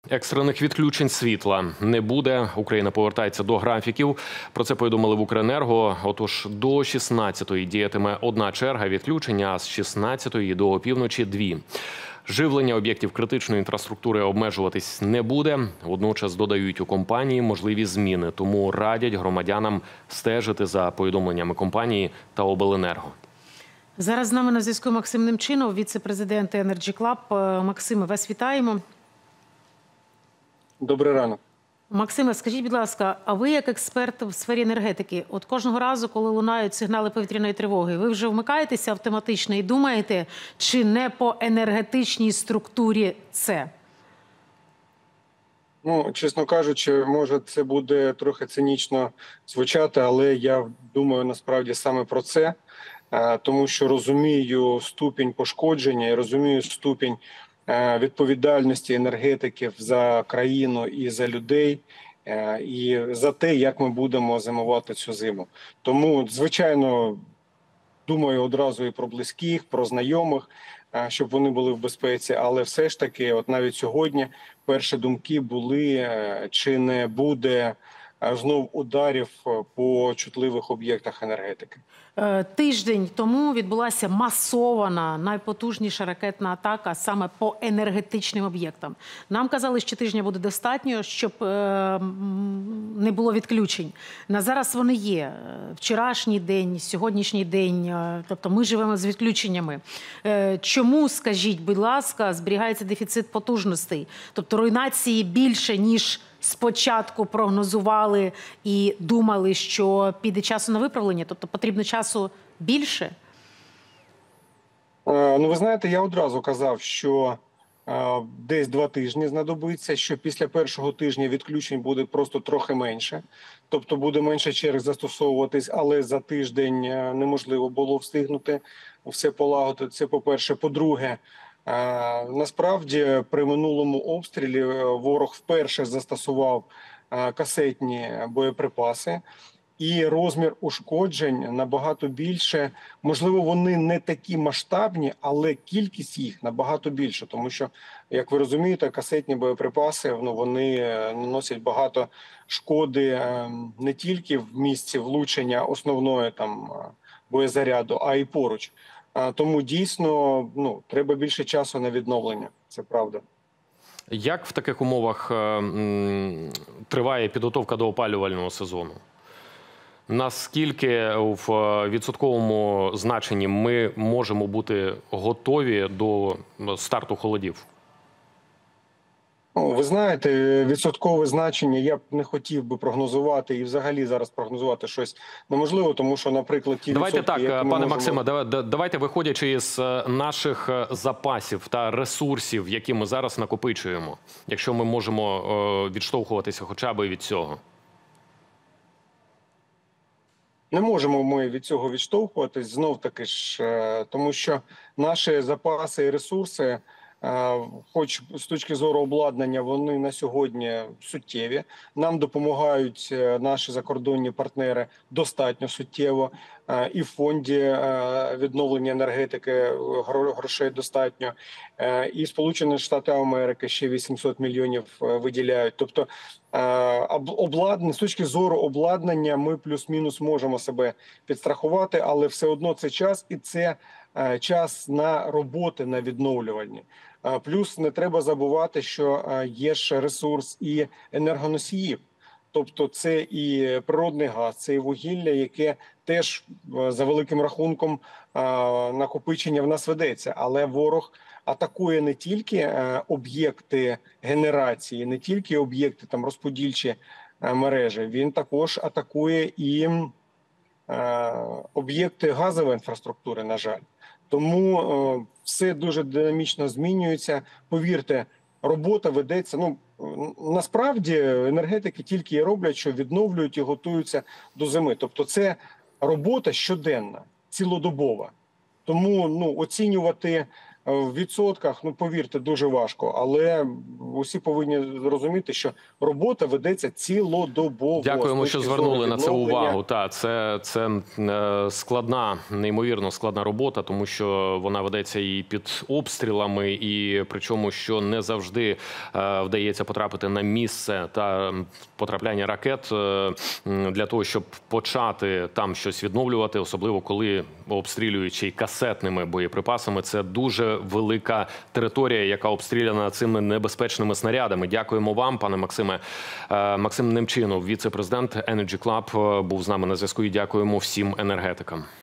Екстрених відключень світла не буде. Україна повертається до графіків. Про це повідомили в Укренерго. Отож, до 16-ї діятиме одна черга відключення, а з 16-ї до опівночі – дві. Живлення об'єктів критичної інфраструктури обмежуватись не буде. Водночас додають у компанії можливі зміни. Тому радять громадянам стежити за повідомленнями компанії та обленерго. Зараз з нами на зв'язку Максим Немчинов, віце-президент Energy Club. Максиме, вас вітаємо. Добрий ранок. Максиме, скажіть, будь ласка, а ви як експерт в сфері енергетики, от кожного разу, коли лунають сигнали повітряної тривоги, ви вже вмикаєтеся автоматично і думаєте, чи не по енергетичній структурі це? Ну, чесно кажучи, може це буде трохи цинічно звучати, але я думаю насправді саме про це, тому що розумію ступінь пошкодження і розумію ступінь відповідальності енергетиків за країну і за людей, і за те, як ми будемо зимувати цю зиму. Тому, звичайно, думаю одразу і про близьких, про знайомих, щоб вони були в безпеці, але все ж таки, от навіть сьогодні перші думки були, чи не буде знов ударів по чутливих об'єктах енергетики. Тиждень тому відбулася масована, найпотужніша ракетна атака саме по енергетичним об'єктам. Нам казали, що тижня буде достатньо, щоб не було відключень. На зараз вони є. Вчорашній день, сьогоднішній день, тобто ми живемо з відключеннями. Чому, скажіть, будь ласка, зберігається дефіцит потужностей? Тобто руйнації більше, ніж спочатку прогнозували і думали, що піде часу на виправлення? Тобто потрібно часу більше? Ну, ви знаєте, я одразу казав, що десь 2 тижні знадобиться, що після першого тижня відключень буде просто трохи менше. Тобто буде менше черг застосовуватись, але за тиждень неможливо було встигнути все полагодити. Це по-перше. По-друге, насправді при минулому обстрілі ворог вперше застосував касетні боєприпаси. І розмір ушкоджень набагато більше. Можливо, вони не такі масштабні, але кількість їх набагато більше. Тому що, як ви розумієте, касетні боєприпаси, вони наносять багато шкоди не тільки в місці влучення основної боєзаряду, а й поруч. Тому дійсно треба більше часу на відновлення. Це правда. Як в таких умовах триває підготовка до опалювального сезону? Наскільки в відсотковому значенні ми можемо бути готові до старту холодів? Ви знаєте, відсоткове значення я б не хотів би прогнозувати, і взагалі зараз прогнозувати щось неможливо, тому що, наприклад, ті Давайте відсотки, так, пане Максиме, давайте виходячи з наших запасів та ресурсів, які ми зараз накопичуємо, якщо ми можемо відштовхуватися хоча б від цього. Не можемо ми від цього відштовхуватись, знов-таки ж, тому що наші запаси і ресурси, хоч з точки зору обладнання, вони на сьогодні суттєві. Нам допомагають наші закордонні партнери достатньо суттєво. І в фонді відновлення енергетики грошей достатньо. І Сполучені Штати Америки ще 800 мільйонів виділяють. Тобто з точки зору обладнання ми плюс-мінус можемо себе підстрахувати, але все одно це час, і це час на роботи, на відновлювальні. Плюс не треба забувати, що є ж ресурс і енергоносіїв. Тобто це і природний газ, це і вугілля, яке теж за великим рахунком накопичення в нас ведеться. Але ворог атакує не тільки об'єкти генерації, не тільки об'єкти розподільчі мережі, він також атакує і об'єкти газової інфраструктури, на жаль. Тому все дуже динамічно змінюється. Повірте, робота ведеться. Насправді енергетики тільки і роблять, що відновлюють і готуються до зими. Тобто це робота щоденна, цілодобова. Тому оцінювати в відсотках, ну повірте, дуже важко. Але усі повинні зрозуміти, що робота ведеться цілодобово. Дякуємо, що звернули на це увагу. Так, Це складна, неймовірно складна робота, тому що вона ведеться і під обстрілами, і причому, що не завжди вдається потрапити на місце та потрапляння ракет для того, щоб почати там щось відновлювати, особливо коли обстрілюють ще й касетними боєприпасами. Це дуже велика територія, яка обстріляна цими небезпечними снарядами. Дякуємо вам, пане Максиме. Максим Немчинов, віце-президент Energy Club, був з нами на зв'язку. І дякуємо всім енергетикам.